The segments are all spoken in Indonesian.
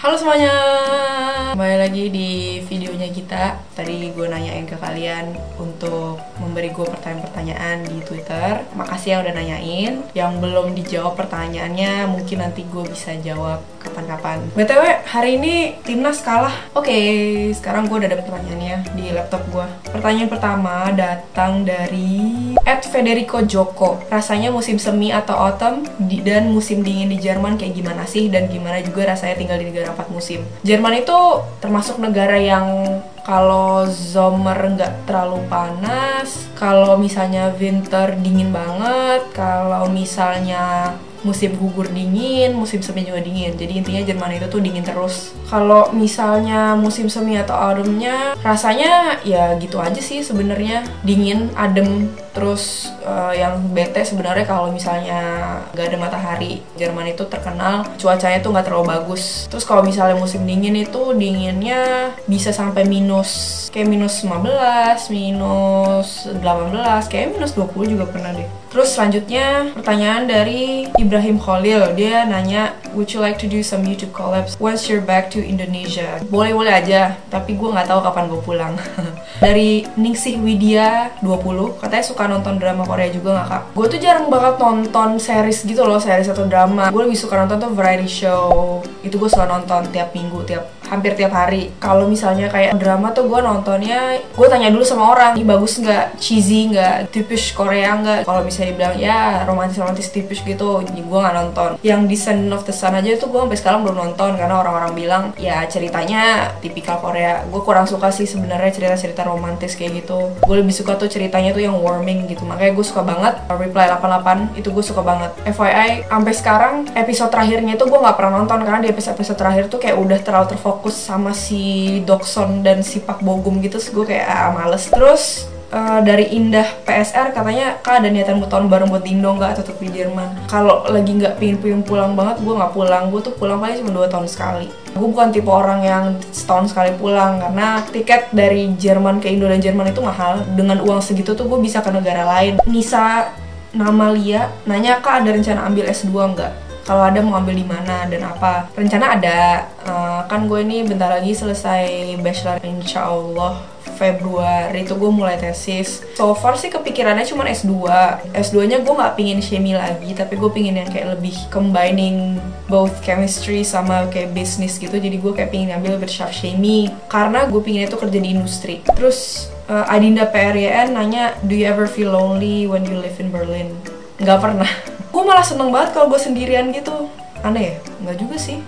Halo semuanya, kembali lagi di videonya kita. Tadi gue nanyain ke kalian untuk memberi gue pertanyaan-pertanyaan di Twitter. Makasih yang udah nanyain. Yang belum dijawab pertanyaannya mungkin nanti gue bisa jawab kapan-kapan. BTW, hari ini timnas kalah. Oke, sekarang gue udah ada pertanyaannya di laptop gue. Pertanyaan pertama datang dari @Federico Joko. Rasanya musim semi atau autumn dan musim dingin di Jerman kayak gimana sih? Dan gimana juga rasanya tinggal di negara 4 musim? Jerman itu termasuk negara yang kalau summer nggak terlalu panas, kalau misalnya winter dingin banget, kalau misalnya musim gugur dingin, musim semi juga dingin. Jadi intinya Jerman itu tuh dingin terus. Kalau misalnya musim semi atau autumnnya, rasanya ya gitu aja sih sebenarnya, dingin, adem. Terus yang bete sebenarnya kalau misalnya nggak ada matahari. Jerman itu terkenal cuacanya tuh nggak terlalu bagus. Terus kalau misalnya musim dingin itu dinginnya bisa sampai kayak minus 15, minus 18, kayak minus 20 juga pernah deh. Terus selanjutnya pertanyaan dari Ibrahim Khalil. Dia nanya, would you like to do some YouTube collabs once you're back to Indonesia? Boleh-boleh aja, tapi gue nggak tahu kapan gue pulang. Dari Ningsih Widya 20, katanya suka nonton drama Korea juga nggak kak? Gue tuh jarang banget nonton series gitu loh, series atau drama. Gue lebih suka nonton tuh variety show. Itu gue suka nonton tiap minggu, hampir tiap hari. Kalau misalnya kayak drama tuh gue nontonnya, gue tanya dulu sama orang, ini bagus nggak, cheesy nggak, tipis Korea nggak. Kalau misalnya dibilang ya romantis tipis gitu, gue nggak nonton. Yang Descendant of the Sun aja tuh gue sampai sekarang belum nonton karena orang-orang bilang ya ceritanya tipikal Korea. Gue kurang suka sih sebenarnya cerita-cerita romantis kayak gitu. Gue lebih suka tuh ceritanya tuh yang warming gitu. Makanya gue suka banget Reply 88, itu gue suka banget. FYI, sampai sekarang episode terakhirnya tuh gue nggak pernah nonton karena di episode terakhir tuh kayak udah terlalu terfokus sama si Dokson dan si Pak Bogum gitu, gue kayak males. Terus dari Indah PSR katanya, kak ada niatan mau tahun baru buat Indo nggak, tetap di Jerman? Kalau lagi nggak pingin pulang banget, gue nggak pulang. Gue tuh pulang paling cuma 2 tahun sekali. Gue bukan tipe orang yang setahun sekali pulang, karena tiket dari Jerman ke Indo dan Jerman itu mahal. Dengan uang segitu tuh gue bisa ke negara lain. Nisa Namalia nanya, kak ada rencana ambil S2 nggak? Kalau ada mau ambil di mana dan apa? Rencana ada. Kan gue ini bentar lagi selesai bachelor, insya Allah Februari itu gue mulai tesis. So far sih kepikirannya cuma S2. S2-nya gue nggak pingin chemie lagi, tapi gue pingin yang kayak lebih combining both chemistry sama kayak business gitu. Jadi gue kayak pingin ngambil Wirtschaft Chemie karena gue pingin itu kerja di industri. Terus Adinda PRYN nanya, do you ever feel lonely when you live in Berlin? Nggak pernah. Gue malah seneng banget kalau gue sendirian gitu. Aneh ya? Nggak juga sih.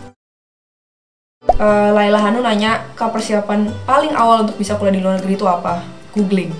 Laila Hanu nanya, kak persiapan paling awal untuk bisa kuliah di luar negeri itu apa? Googling.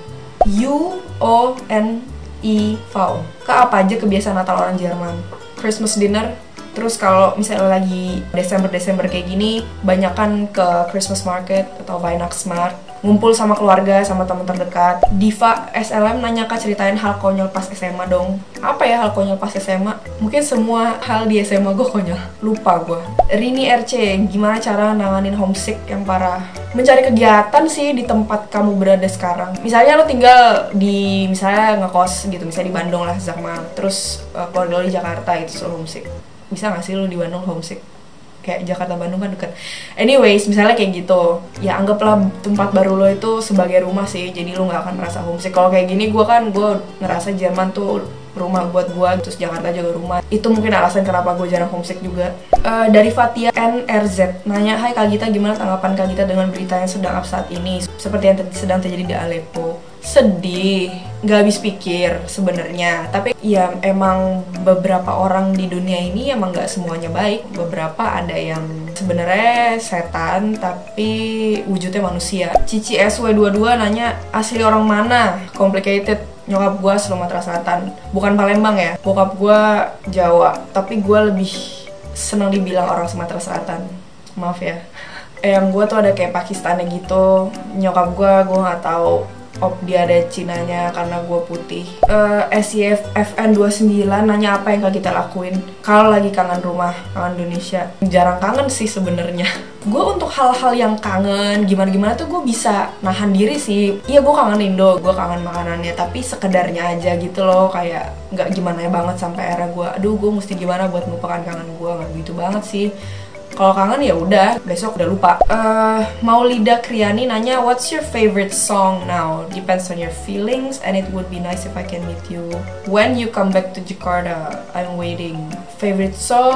UONIV. Kak apa aja kebiasaan Natal orang Jerman? Christmas dinner. Terus kalau misalnya lagi Desember kayak gini, banyakan ke Christmas market atau Weihnachtsmarkt, ngumpul sama keluarga, sama teman terdekat. Diva SLM nanya, kak ceritain hal konyol pas SMA dong. Apa ya hal konyol pas SMA? Mungkin semua hal di SMA gue konyol. Lupa gue. Rini RC, gimana cara nanganin homesick yang parah? Mencari kegiatan sih di tempat kamu berada sekarang. Misalnya lo tinggal di, misalnya ngekos gitu, misalnya di Bandung lah, Zakma. Terus keluarga lo di Jakarta, itu lo homesick. Bisa gak sih lo di Bandung homesick? Kayak Jakarta-Bandung kan deket. Anyways, misalnya kayak gitu, ya anggaplah tempat baru lo itu sebagai rumah sih, jadi lo gak akan merasa homesick. Kalau kayak gini, gue ngerasa Jerman tuh rumah buat gue, terus Jakarta juga rumah. Itu mungkin alasan kenapa gue jarang homesick juga. Dari Fatia NRZ nanya, hai Kak Gita, gimana tanggapan Kak Gita dengan berita yang sedang up saat ini, seperti yang sedang terjadi di Aleppo? Sedih, nggak habis pikir sebenarnya. Tapi ya emang beberapa orang di dunia ini emang nggak semuanya baik. Beberapa ada yang sebenarnya setan tapi wujudnya manusia. Cici SW22 nanya, asli orang mana? Complicated. Nyokap gue Sumatera Selatan, bukan Palembang ya. Bokap gue Jawa, tapi gue lebih senang dibilang orang Sumatera Selatan. Maaf ya. Yang gue tuh ada kayak Pakistannya gitu. Nyokap gue nggak tahu dia ada Cinanya karena gue putih. SYFFN29 nanya apa yang kita lakuin kalau lagi kangen rumah, kangen Indonesia. Jarang kangen sih sebenarnya. Gue untuk hal-hal yang kangen gimana tuh gue bisa nahan diri sih. Iya gue kangen Indo, gue kangen makanannya, tapi sekedarnya aja gitu loh. Kayak nggak gimana banget sampai era gue, aduh gue mesti gimana buat melupakan kangen gue, nggak gitu banget sih. Kalau kangen ya udah, besok udah lupa. Maulida Kriani nanya, what's your favorite song now? Depends on your feelings and it would be nice if I can meet you when you come back to Jakarta. I'm waiting. Favorite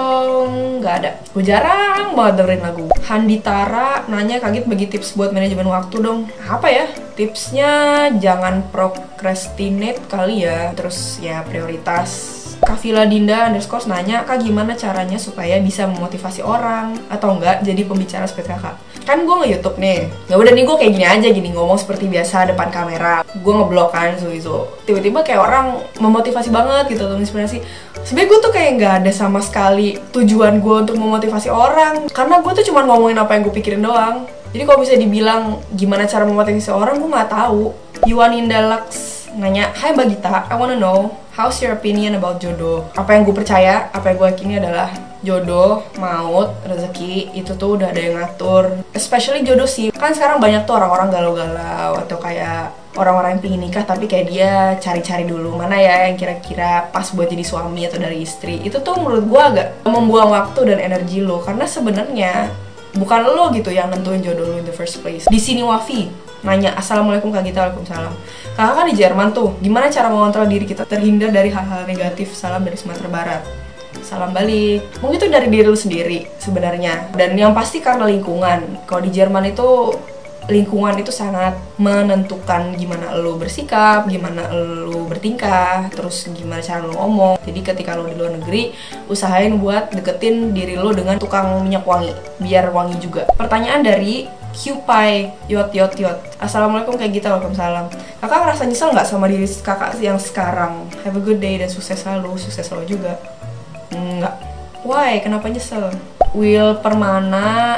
song nggak ada. Gue jarang banget dengerin lagu. Handitara nanya, kaget bagi tips buat manajemen waktu dong. Apa ya? Tipsnya jangan procrastinate kali ya. Terus ya prioritas. Kavila Dinda _ nanya, Kak gimana caranya supaya bisa memotivasi orang atau enggak jadi pembicara seperti kakak? Kan gue nge-youtube nih, ya udah nih gue kayak gini aja, gini ngomong seperti biasa depan kamera. Gue ngeblok kan so tiba-tiba kayak orang memotivasi banget gitu, atau inspirasi. Sebenernya gue tuh kayak nggak ada sama sekali tujuan gue untuk memotivasi orang, karena gue tuh cuma ngomongin apa yang gue pikirin doang. Jadi kalau bisa dibilang gimana cara memotivasi orang, gue nggak tahu. Yuaninda Lux nanya, Hai Mbak Gita, I wanna know how's your opinion about jodoh? Apa yang gue percaya, apa yang gue yakini adalah jodoh, maut, rezeki itu tuh udah ada yang ngatur. Especially jodoh sih. Kan sekarang banyak tuh orang-orang galau-galau atau kayak orang-orang yang pingin nikah tapi kayak dia cari-cari dulu mana ya yang kira-kira pas buat jadi suami atau dari istri. Itu tuh menurut gue agak membuang waktu dan energi lo, karena sebenarnya bukan lo gitu yang nentuin jodoh lo in the first place. Di sini Wafi nanya, Assalamualaikum Kak Gita. Waalaikumsalam. Kakak kan di Jerman tuh, gimana cara mengontrol diri kita terhindar dari hal-hal negatif? Salam dari Sumatera Barat. Salam balik. Mungkin itu dari diri lu sendiri sebenarnya. Dan yang pasti karena lingkungan. Kalau di Jerman itu lingkungan itu sangat menentukan gimana lu bersikap, gimana lu bertingkah, terus gimana cara lu ngomong. Jadi ketika lu di luar negeri, usahain buat deketin diri lu dengan tukang minyak wangi, biar wangi juga. Pertanyaan dari Qpai yot. Assalamualaikum kayak gitu. Waalaikumsalam. Kakak ngerasa nyesel nggak sama diri kakak yang sekarang? Have a good day dan sukses selalu juga. Enggak. Why? Kenapa nyesel? Will Permana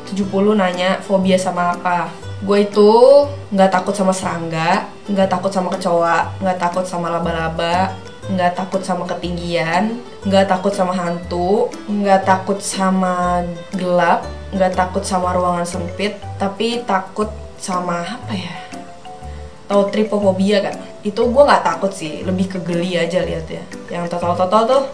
70 nanya, fobia sama apa? Gue itu nggak takut sama serangga, nggak takut sama kecoa, nggak takut sama laba-laba, nggak takut sama ketinggian, nggak takut sama hantu, nggak takut sama gelap, nggak takut sama ruangan sempit, tapi takut sama apa ya? Tahu tripofobia kan? Itu gue nggak takut sih, lebih ke geli aja liatnya. Yang total tuh,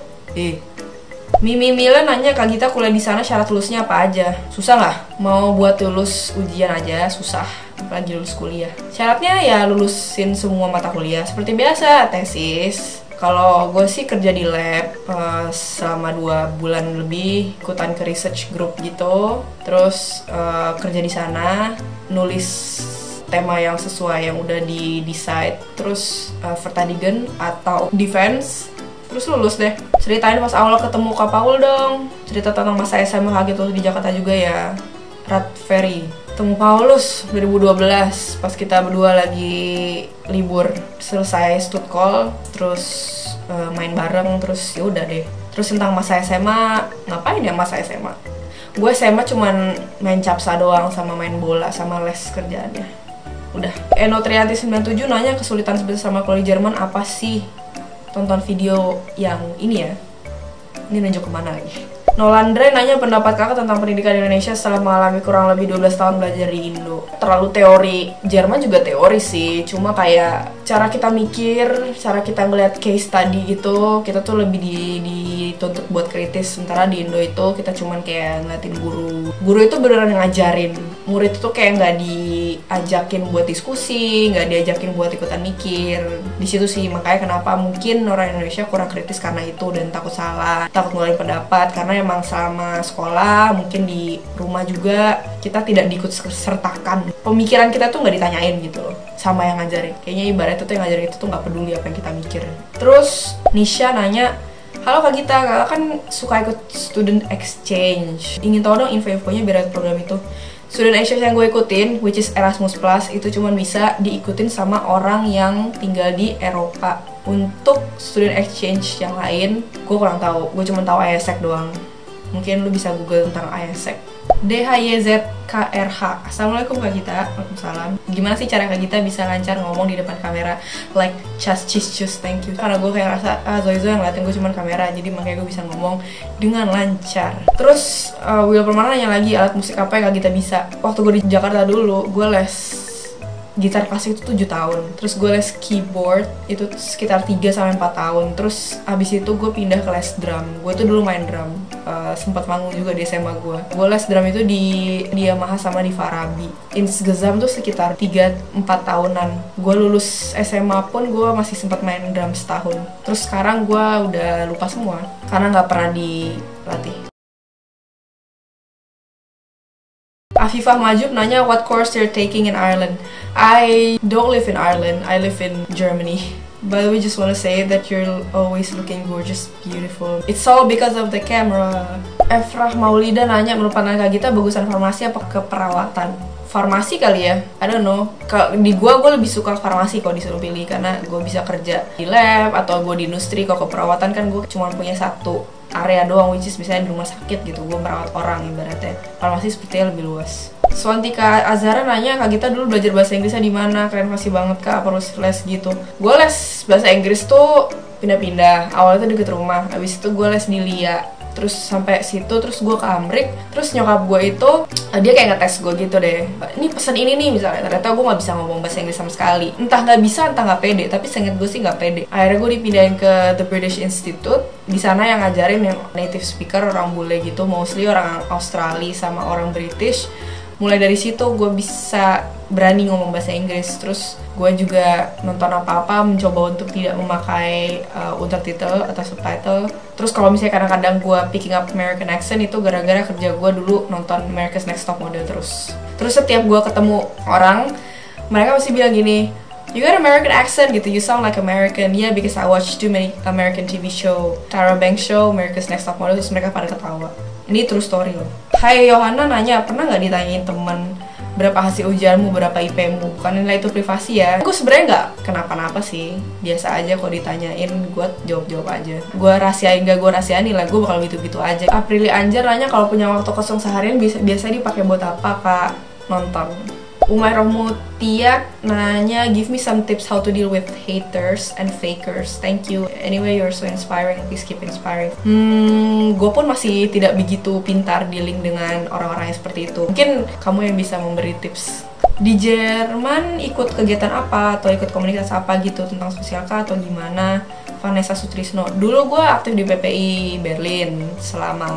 Mimi Mila nanya, Kak Gita kuliah di sana syarat lulusnya apa aja? Susah nggak? Mau buat lulus ujian aja susah, apalagi lulus kuliah. Syaratnya ya lulusin semua mata kuliah seperti biasa, tesis. Kalau gue sih kerja di lab selama 2 bulan lebih, ikutan ke research group gitu. Terus kerja di sana, nulis tema yang sesuai yang udah di decide. Terus vertadigen atau defense. Terus lulus deh. Ceritain pas awal ketemu Kak Paul dong. Cerita tentang masa SMA gitu di Jakarta juga ya. Rat Ferry. Ketemu Paulus 2012 pas kita berdua lagi libur. Selesai stud call, terus main bareng, terus ya udah deh. Terus tentang masa SMA, ngapain ya masa SMA? Gue SMA cuman main capsa doang sama main bola sama les kerjaannya. Udah. Eno Trianti 97 nanya, kesulitan bersama kuliah di Jerman apa sih? Tonton video yang ini ya. Ini nunjuk kemana lagi? Nolandre nanya pendapat kakak tentang pendidikan di Indonesia setelah mengalami kurang lebih 12 tahun belajar di Indo. Terlalu teori. Jerman juga teori sih, cuma kayak cara kita mikir, cara kita ngeliat case study gitu, kita tuh lebih dituntut buat kritis. Sementara di Indo itu kita cuman kayak ngeliatin guru. Guru itu beneran ngajarin. Murid itu kayak nggak diajakin buat diskusi, nggak diajakin buat ikutan mikir. Di situ sih makanya kenapa mungkin orang Indonesia kurang kritis karena itu, dan takut salah, takut ngeluarin pendapat, karena emang selama sekolah mungkin di rumah juga kita tidak diikut sertakan. Pemikiran kita tuh nggak ditanyain gitu loh sama yang ngajarin. Kayaknya ibaratnya tuh yang ngajarin itu tuh nggak peduli apa yang kita mikir. Terus Nisha nanya, halo Kak Gita, kakak kan suka ikut student exchange. Ingin tahu dong info-infonya biar ikut program itu. Student exchange yang gue ikutin, which is Erasmus Plus, itu cuma bisa diikutin sama orang yang tinggal di Eropa. Untuk student exchange yang lain, gue kurang tahu. Gue cuma tahu IESEC doang. Mungkin lu bisa google tentang IESEC. DHYZKRH. Assalamualaikum Kak Gita. Waalaikumsalam. Gimana sih cara Kak Gita bisa lancar ngomong di depan kamera? Like just thank you. Karena gue kayak rasa Zoe yang ngeliatin gue cuma kamera, jadi makanya gue bisa ngomong dengan lancar. Terus Will Permana nanya lagi, alat musik apa yang Kak Gita bisa? Waktu gue di Jakarta dulu, gue les gitar klasik itu 7 tahun. Terus gue les keyboard itu sekitar 3-4 tahun. Terus abis itu gue pindah ke les drum. Gue tuh dulu main drum, sempat manggung juga di SMA gue. Gue les drum itu di Yamaha sama di Farabi. Insgesamt tuh sekitar 3-4 tahunan. Gue lulus SMA pun gue masih sempat main drum setahun. Terus sekarang gue udah lupa semua karena nggak pernah dilatih. Afifah Majub nanya what course you're taking in Ireland. I don't live in Ireland, I live in Germany. By the way, just wanna say that you're always looking gorgeous, beautiful. It's all because of the camera. Efrah Maulida nanya, menurut pandangan Kak Gita bagusan farmasi apa keperawatan? Farmasi kali ya, I don't know. Di gue lebih suka farmasi kalau disuruh pilih, karena gue bisa kerja di lab atau gue di industri. Kalau keperawatan kan gue cuma punya satu area doang, which is misalnya di rumah sakit gitu, gue merawat orang ibaratnya. Farmasi sepertinya lebih luas. Swantika Azhara nanya, Kak Gita dulu belajar bahasa Inggrisnya di mana? Keren pasti banget Kak, apa harus les gitu? Gue les bahasa Inggris tuh pindah-pindah. Awalnya tuh deket rumah, habis itu gue les di LIA. Terus sampai situ, terus gue ke Amrik. Terus nyokap gue itu, dia kayak ngetes gue gitu deh, ini pesan ini nih misalnya. Ternyata gue gak bisa ngomong bahasa Inggris sama sekali. Entah gak bisa, entah gak pede. Tapi seinget gue sih gak pede. Akhirnya gue dipindahin ke The British Institute. Di sana yang ngajarin yang native speaker, orang bule gitu, mostly orang Australia sama orang British. Mulai dari situ gue bisa berani ngomong bahasa Inggris. Terus gue juga nonton apa-apa mencoba untuk tidak memakai untertitle atau subtitle. Terus kalau misalnya kadang-kadang gue picking up American accent itu gara-gara kerja gue dulu nonton America's Next Top Model terus. Terus setiap gue ketemu orang, mereka pasti bilang gini, you got American accent gitu, you sound like American. Yeah, because I watch too many American TV show, Tyra Banks show, America's Next Top Model. Terus mereka pada ketawa. Ini true story loh. Hai Yohana nanya, pernah nggak ditanyain temen berapa hasil ujianmu, berapa IP-mu? Bukan nilai itu privasi ya. Gue sebenarnya nggak kenapa-napa sih. Biasa aja kalau ditanyain, gue jawab-jawab aja. Gue rahasiain nggak gue rahasiain, nilai gue bakal gitu-gitu aja. Aprili Anjar nanya, kalau punya waktu kosong seharian biasanya dipakai buat apa Kak? Nonton. Umay Romutia nanya, give me some tips how to deal with haters and fakers. Thank you. Anyway, you're so inspiring. Please keep inspiring. Gue pun masih tidak begitu pintar dealing dengan orang-orang yang seperti itu. Mungkin kamu yang bisa memberi tips. Di Jerman ikut kegiatan apa atau ikut komunitas apa gitu tentang sosial kah atau gimana? Vanessa Sutrisno. Dulu gue aktif di PPI Berlin selama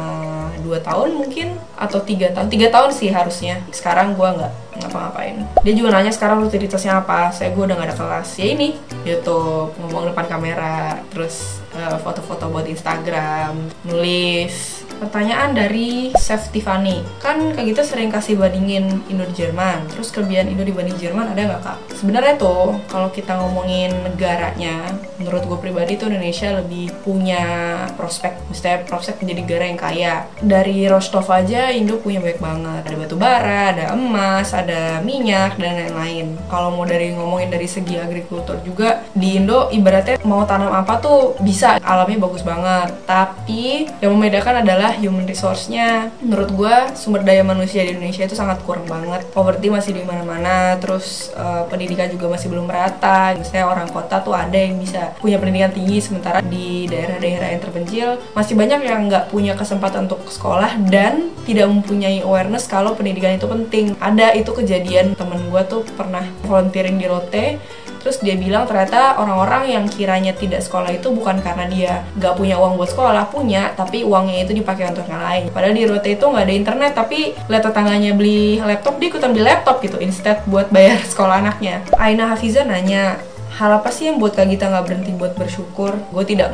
2 tahun mungkin atau 3 tahun. 3 tahun sih harusnya. Sekarang gue nggak ngapa-ngapain. Dia juga nanya sekarang rutinitasnya apa. Saya gue udah nggak ada kelas. Ya ini YouTube, ngomong depan kamera, terus foto-foto buat Instagram, nulis. Pertanyaan dari Chef Tiffany, kan Kak Gita sering kasih bandingin Indo di Jerman, terus kelebihan Indo dibanding Jerman ada nggak Kak? Sebenarnya tuh kalau kita ngomongin negaranya, menurut gue pribadi tuh Indonesia lebih punya prospek, misalnya prospek menjadi negara yang kaya. Dari Rostov aja Indo punya banyak banget, ada batu bara, ada emas, ada minyak dan lain-lain. Kalau mau ngomongin dari segi agrikultur juga di Indo ibaratnya mau tanam apa tuh bisa, alamnya bagus banget. Tapi yang membedakan adalah human resource-nya. Menurut gue sumber daya manusia di Indonesia itu sangat kurang banget. Poverty masih di mana-mana, terus pendidikan juga masih belum merata. Misalnya orang kota tuh ada yang bisa punya pendidikan tinggi, sementara di daerah-daerah yang terpencil masih banyak yang nggak punya kesempatan untuk sekolah dan tidak mempunyai awareness kalau pendidikan itu penting. Ada itu kejadian, temen gue tuh pernah volunteering di Rote. Terus dia bilang ternyata orang-orang yang kiranya tidak sekolah itu bukan karena dia nggak punya uang buat sekolah, punya, tapi uangnya itu dipakai untuk yang lain. Padahal di Rote itu nggak ada internet, tapi lihat tetangganya beli laptop, dia ikutan beli laptop gitu, instead buat bayar sekolah anaknya. Aina Hafiza nanya, hal apa sih yang buat Kak Gita nggak berhenti buat bersyukur? Gue tidak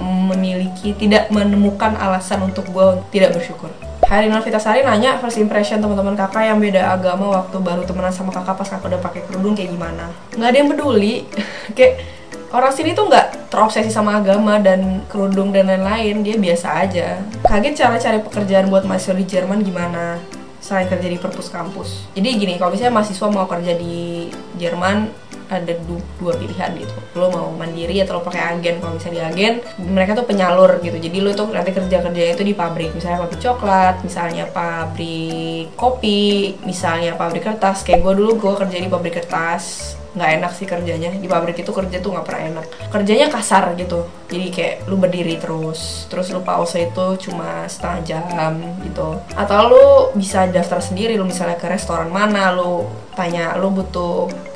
menemukan alasan untuk gue tidak bersyukur. Harinal Vitasari nanya, first impression teman-teman kakak yang beda agama waktu baru temenan sama kakak pas kakak udah pakai kerudung kayak gimana? Nggak ada yang peduli. Kayak orang sini tuh nggak terobsesi sama agama dan kerudung dan lain-lain, dia biasa aja. Kaget cara cari pekerjaan buat mahasiswa di Jerman gimana? Selain kerja di perpus kampus. Jadi gini, kalau misalnya mahasiswa mau kerja di Jerman, ada dua pilihan gitu. Lo mau mandiri atau lo pakai agen. Kalau misalnya di agen, mereka tuh penyalur gitu. Jadi lo tuh nanti kerja-kerjanya itu di pabrik. Misalnya pabrik coklat, misalnya pabrik kopi, misalnya pabrik kertas. Kayak gue dulu, gue kerja di pabrik kertas. Nggak enak sih kerjanya. Di pabrik itu kerja tuh nggak pernah enak. Kerjanya kasar gitu. Jadi kayak lu berdiri terus lu pause itu cuma setengah jam gitu. Atau lu bisa daftar sendiri, lu misalnya ke restoran mana, lu tanya lu butuh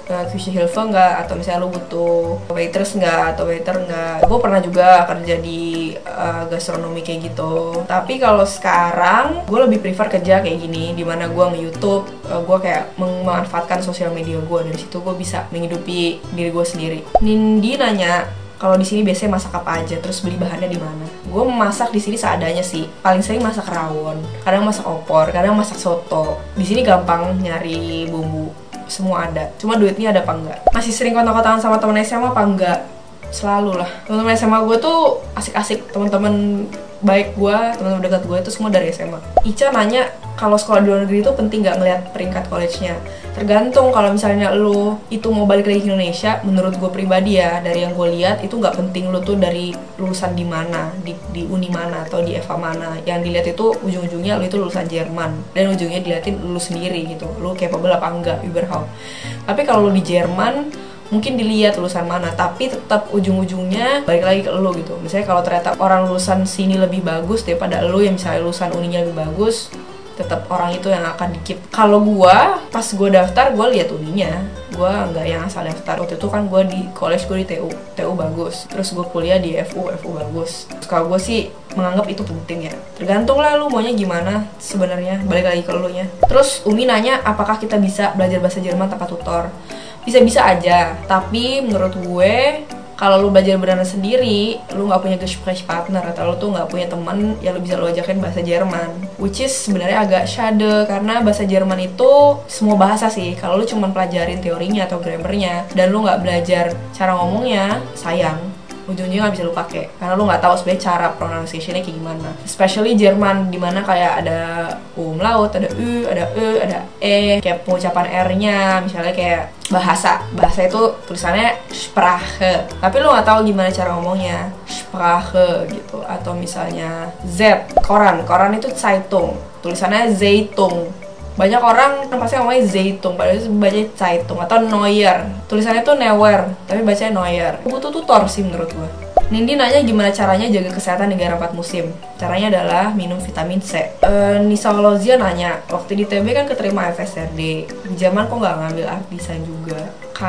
Küche-Hilfe nggak, atau misalnya lu butuh waitress nggak atau waiter nggak. Gue pernah juga kerja di gastronomi kayak gitu. Tapi kalau sekarang gue lebih prefer kerja kayak gini, dimana gue nge-YouTube, gue kayak memanfaatkan sosial media gue, dari situ gue bisa menghidupi diri gue sendiri. Nindi nanya, kalau di sini biasanya masak apa aja, terus beli bahannya di mana? Gue memasak di sini seadanya sih. Paling sering masak rawon, kadang masak opor, kadang masak soto. Di sini gampang nyari bumbu, semua ada. Cuma duitnya ada apa enggak? Masih sering kontak-kontakan sama temen SMA apa enggak? Selalu lah. Temen-temen SMA gue tuh asik-asik. Temen-temen baik gue, temen-temen dekat gue itu semua dari SMA. Ica nanya, kalau sekolah di luar negeri itu penting nggak ngeliat peringkat college-nya? Tergantung. Kalau misalnya lu itu mau balik lagi ke Indonesia, menurut gue pribadi ya, dari yang gue lihat itu nggak penting lu tuh dari lulusan di mana, di uni mana atau di EVA mana. Yang dilihat itu ujung-ujungnya lu itu lulusan Jerman, dan ujungnya diliatin lu sendiri gitu, lu capable apa enggak, überhaupt. Tapi kalau lu di Jerman mungkin dilihat lulusan mana, tapi tetap ujung-ujungnya balik lagi ke lu gitu. Misalnya kalau ternyata orang lulusan sini lebih bagus daripada lu yang misalnya lulusan uninya lebih bagus, tetap orang itu yang akan dikip. Kalau gua pas gua daftar, gua lihat uninya, gua nggak yang asal daftar. Waktu itu kan gua di college, gua di TU bagus, terus gua kuliah di FU bagus. Terus kalau gua sih menganggap itu penting ya. Tergantung lah lu maunya gimana sebenarnya, balik lagi ke lu nya. Terus Umi nanya, apakah kita bisa belajar bahasa Jerman tanpa tutor? Bisa-bisa aja, tapi menurut gue kalau lu belajar beneran sendiri, lu nggak punya Gesprächspartner atau lu tuh nggak punya teman yang lu bisa lu ajakin bahasa Jerman, which is sebenarnya agak shade, karena bahasa Jerman itu semua bahasa sih. Kalau lu cuma pelajarin teorinya atau grammarnya dan lu nggak belajar cara ngomongnya, sayang, ujungnya nggak bisa lu pakai karena lu nggak tahu sebenarnya cara pronunciation-nya kayak gimana. Especially Jerman, dimana kayak ada umlaut, ada u, ada e, ada e, kayak pengucapan r-nya, misalnya kayak bahasa itu tulisannya Sprache, tapi lu nggak tahu gimana cara ngomongnya Sprache gitu. Atau misalnya Z, koran itu Zeitung, tulisannya Zeitung. Banyak orang pasti ngomongnya Zeitung, padahal itu bacanya Zeitung. Atau Neuer, tulisannya tuh Neuer, tapi bacanya Neuer. Butuh tutor sih menurut gua. Nindi nanya gimana caranya jaga kesehatan di negara 4 musim. Caranya adalah minum vitamin C. Nisa Olozia nanya, waktu di TB kan keterima FSRD, di Jerman kok nggak ngambil art design juga?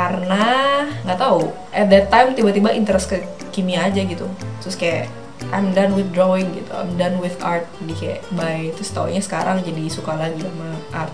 Karena nggak tahu, at that time tiba-tiba interest ke kimia aja gitu. Terus kayak I'm done with drawing gitu, I'm done with art, jadi kayak bye. Terus taunya sekarang jadi suka lagi sama art.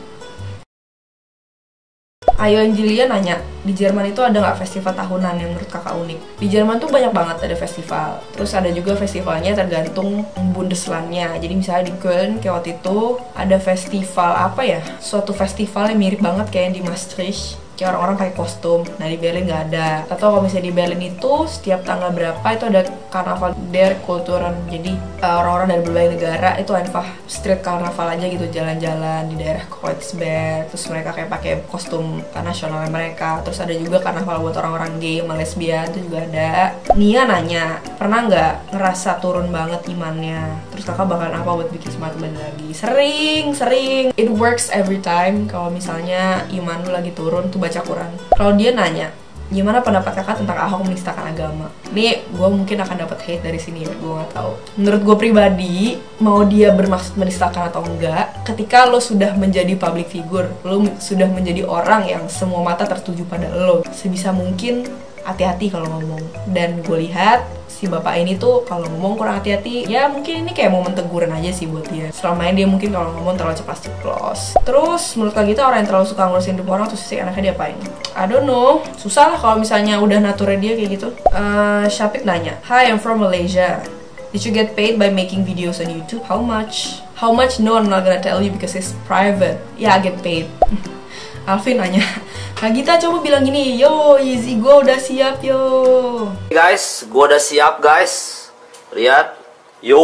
Ayo Angelia nanya, di Jerman itu ada nggak festival tahunan yang menurut kakak unik? Di Jerman tuh banyak banget ada festival. Terus ada juga festivalnya tergantung Bundeslandnya. Jadi misalnya di Köln kayak waktu itu ada festival apa ya? Suatu festival yang mirip banget kayak di Maastricht, kayak orang-orang pakai kostum. Nah di Berlin nggak ada. Atau kalau misalnya di Berlin itu setiap tanggal berapa itu ada karnaval der Kulturen. Jadi orang-orang dari berbagai negara itu einfach street karnaval aja gitu, jalan-jalan di daerah Kreuzberg. Terus mereka kayak pakai kostum nasional mereka. Terus ada juga karnaval buat orang-orang gay sama lesbian, itu juga ada. Nia nanya, pernah nggak ngerasa turun banget imannya? Terus kakak bakalan apa buat bikin semangat kembali lagi? Sering. It works every time. Kalau misalnya iman lu lagi turun tuh baca Quran. Kalau dia nanya, gimana pendapat kakak tentang Ahok menistakan agama? Nih, gue mungkin akan dapat hate dari sini ya, gue nggak tahu. Menurut gue pribadi, mau dia bermaksud menistakan atau enggak, ketika lo sudah menjadi public figure, lo sudah menjadi orang yang semua mata tertuju pada lo, sebisa mungkin hati-hati kalau ngomong. Dan gue lihat si bapak ini tuh kalau ngomong kurang hati-hati, ya mungkin ini kayak momen teguran aja sih buat dia. Selama ini dia mungkin kalau ngomong terlalu ceplas-ceplos. Terus menurut Kak Gita, orang yang terlalu suka ngurusin hidup orang, terus sih anaknya diapain? I don't know, susah lah kalau misalnya udah naturnya dia kayak gitu. Syapik nanya, hi, I'm from Malaysia. Did you get paid by making videos on YouTube? How much? How much? No, I'm not gonna tell you because it's private. Yeah, I get paid. Alvin nanya, Kak Gita coba bilang gini, yo Yeezy gue udah siap yo. Guys, gue udah siap guys. Lihat, yo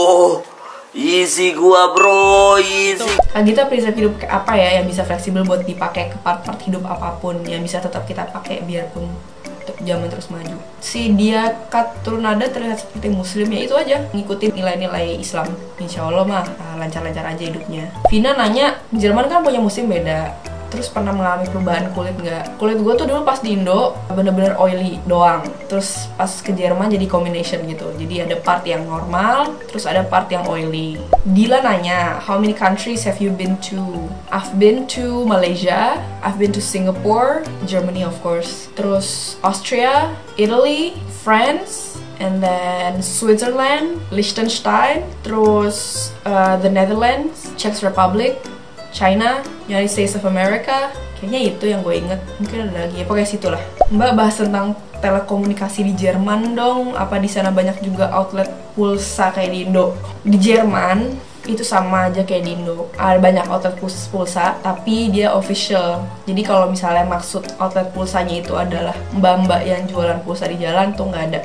Yeezy gue bro, Yeezy. Kak Gita prinsip hidup kayak apa ya yang bisa fleksibel buat dipakai ke part-part hidup apapun, yang bisa tetap kita pakai biarpun zaman terus maju. Si dia cut turun nada terlihat seperti muslim, ya itu aja, ngikutin nilai-nilai Islam. Insya Allah mah lancar-lancar aja hidupnya. Vina nanya, Jerman kan punya musim beda. Terus pernah mengalami perubahan kulit nggak? Kulit gue tuh dulu pas di Indo bener-bener oily doang. Terus pas ke Jerman jadi combination gitu. Jadi ada part yang normal, terus ada part yang oily. Dila nanya, how many countries have you been to? I've been to Malaysia, I've been to Singapore, Germany of course. Terus Austria, Italy, France, and then Switzerland, Liechtenstein, terus the Netherlands, Czech Republic, China, United States of America. Kayaknya itu yang gue inget. Mungkin ada lagi ya, pokoknya situlah. Mbak bahas tentang telekomunikasi di Jerman dong. Apa di sana banyak juga outlet pulsa kayak di Indo? Di Jerman itu sama aja kayak di Indo. Ada banyak outlet pulsa, tapi dia official. Jadi kalau misalnya maksud outlet pulsanya itu adalah mbak-mbak yang jualan pulsa di jalan, tuh nggak ada.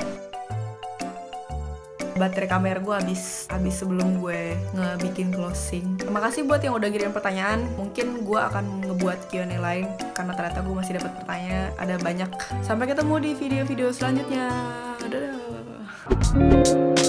Baterai kamera gue habis sebelum gue ngebikin closing. Terima kasih buat yang udah kirim pertanyaan. Mungkin gue akan ngebuat Q&A lain karena ternyata gue masih dapat pertanyaan ada banyak. Sampai ketemu di video-video selanjutnya. Dadah.